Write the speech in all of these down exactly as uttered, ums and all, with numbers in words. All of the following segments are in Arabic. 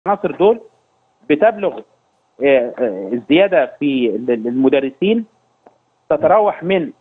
العناصر دول بتبلغ الزياده في المدرسين تتراوح من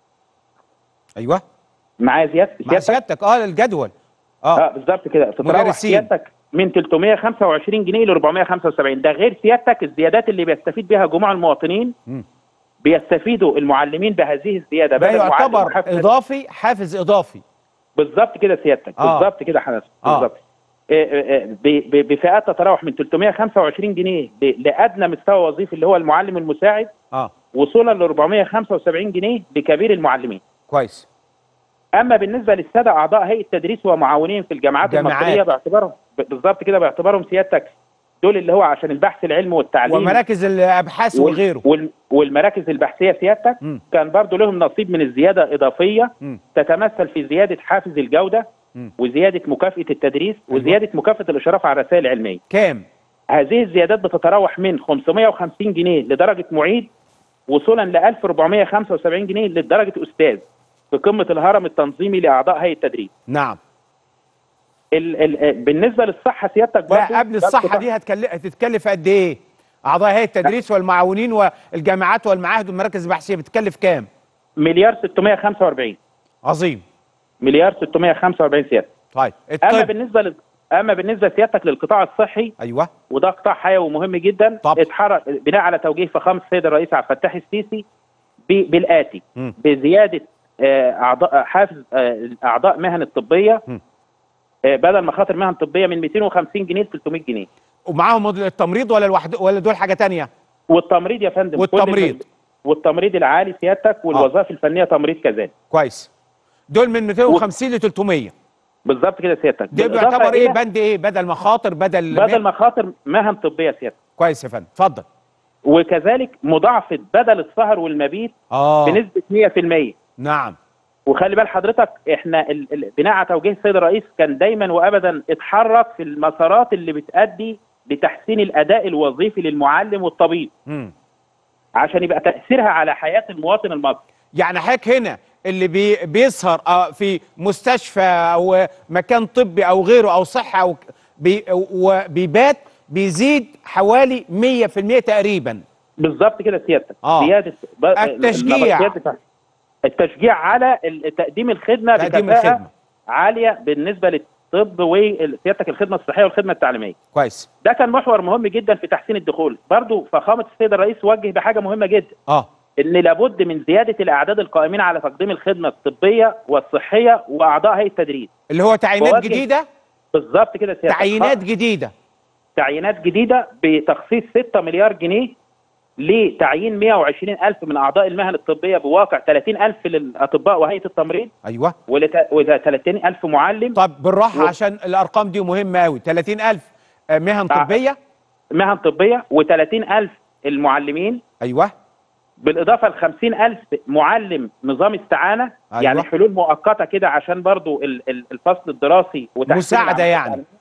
ايوه معايا زياده مع سيادتك اه الجدول اه, آه بالظبط كده تتراوح سيادتك من ثلاثمائة وخمسة وعشرين جنيه ل أربعمائة وخمسة وسبعين. ده غير سيادتك الزيادات اللي بيستفيد بها جموع المواطنين. م. بيستفيدوا المعلمين بهذه الزياده بدل يعتبر اضافي حافز اضافي بالظبط كده سيادتك آه. بالظبط كده حضرتك بالظبط آه. بفئات تتراوح من ثلاثمائة وخمسة وعشرين جنيه لادنى مستوى وظيفي اللي هو المعلم المساعد اه وصولا ل أربعمائة وخمسة وسبعين جنيه لكبير المعلمين. كويس. اما بالنسبه للساده اعضاء هيئه التدريس ومعاونين في الجامعات جامعات. المصريه باعتبارهم بالظبط كده باعتبارهم سيادتك دول اللي هو عشان البحث العلمي والتعليم ومراكز الابحاث وغيره والمراكز البحثيه سيادتك م. كان برضو لهم نصيب من الزياده اضافيه م. تتمثل في زياده حافز الجوده م. وزياده مكافاه التدريس م. وزياده مكافاه الاشراف على الرسائل العلميه. كام؟ هذه الزيادات بتتراوح من خمسمائة وخمسين جنيه لدرجه معيد وصولا ل ألف وأربعمائة وخمسة وسبعين جنيه لدرجه استاذ في قمه الهرم التنظيمي لاعضاء هيئه التدريس. نعم. ال ال بالنسبه للصحه سيادتك برضه لا قبل الصحه دي هتتكلف قد ايه؟ اعضاء هيئه التدريس والمعاونين والجامعات والمعاهد والمراكز البحثيه بتكلف كام؟ مليار ستمائة وخمسة وأربعين. عظيم. مليار ستمائة وخمسة وأربعين سيادتك. طيب الطب. اما بالنسبه لل... اما بالنسبه لسيادتك للقطاع الصحي ايوه وده قطاع حيوي ومهم جدا اتحرك بناء على توجيه فخامه السيد الرئيس عبد الفتاح السيسي ب... بالاتي م. بزياده اعضاء حافز اعضاء مهن الطبيه م. بدل مخاطر مهن طبيه من مئتين وخمسين جنيه ل ثلاثمائة جنيه. ومعاهم التمريض ولا الوحد ولا دول حاجه ثانيه؟ والتمريض يا فندم. والتمريض والتمريض العالي سيادتك والوظائف آه. الفنيه تمريض كذلك. كويس. دول من مئتين وخمسين و... ل ثلاثمائة. بالظبط كده سيادتك. ده بيعتبر ايه بند ايه؟ بدل مخاطر بدل بدل مخاطر مهن طبيه سيادتك. كويس يا فندم اتفضل. وكذلك مضاعفه بدل السهر والمبيت آه. بنسبه مئة في المئة. نعم. وخلي بال حضرتك احنا ال... ال... بناء على توجيه السيد الرئيس كان دايما وابدا اتحرك في المسارات اللي بتؤدي لتحسين الاداء الوظيفي للمعلم والطبيب. م. عشان يبقى تاثيرها على حياه المواطن المصري. يعني حضرتك هنا اللي بي... بيسهر في مستشفى او مكان طبي او غيره او صحه او بي... وبيبات بيزيد حوالي مئة في المئة تقريبا. بالظبط كده سيادتك. آه. زياده ب... التشجيع التشجيع على تقديم الخدمه تقديم الخدمه عاليه بالنسبه للطب وسيادتك الخدمه الصحيه والخدمه التعليميه. كويس. ده كان محور مهم جدا في تحسين الدخول. برضو فخامه السيد الرئيس وجه بحاجه مهمه جدا. اه ان لابد من زياده الاعداد القائمين على تقديم الخدمه الطبيه والصحيه واعضاء هيئه التدريس. اللي هو تعيينات جديده؟ بالظبط كده سيادتك. تعيينات جديده. تعيينات جديده بتخصيص ستة مليار جنيه لتعيين مئة وعشرين ألف من اعضاء المهن الطبيه بواقع ثلاثين ألف للاطباء وهيئه التمريض. ايوه. و30000 ألف معلم. طب بالراحه و... عشان الارقام دي مهمه قوي. ثلاثين ألف مهن طبيه. مهن طبيه و30000 ألف المعلمين. ايوه. بالاضافه ل خمسين ألف معلم نظام استعانه. أيوة. يعني حلول مؤقته كده عشان برضو الفصل الدراسي وتحسين مساعده يعني.